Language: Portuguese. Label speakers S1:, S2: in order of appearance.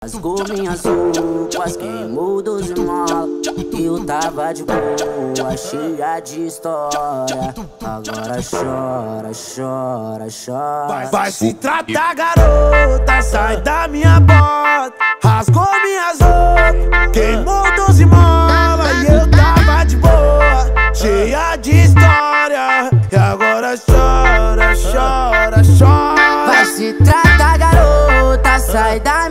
S1: Rasgou minhas roupas, queimou 12 molas. Eu tava de boa, cheia de história. Agora chora, chora, chora.
S2: Vai se tratar, garota, sai da minha bota. Rasgou minhas roupas, queimou 12 molas. E eu tava de boa, cheia de história. E agora chora, chora, chora.
S1: Vai se tratar, garota, sai da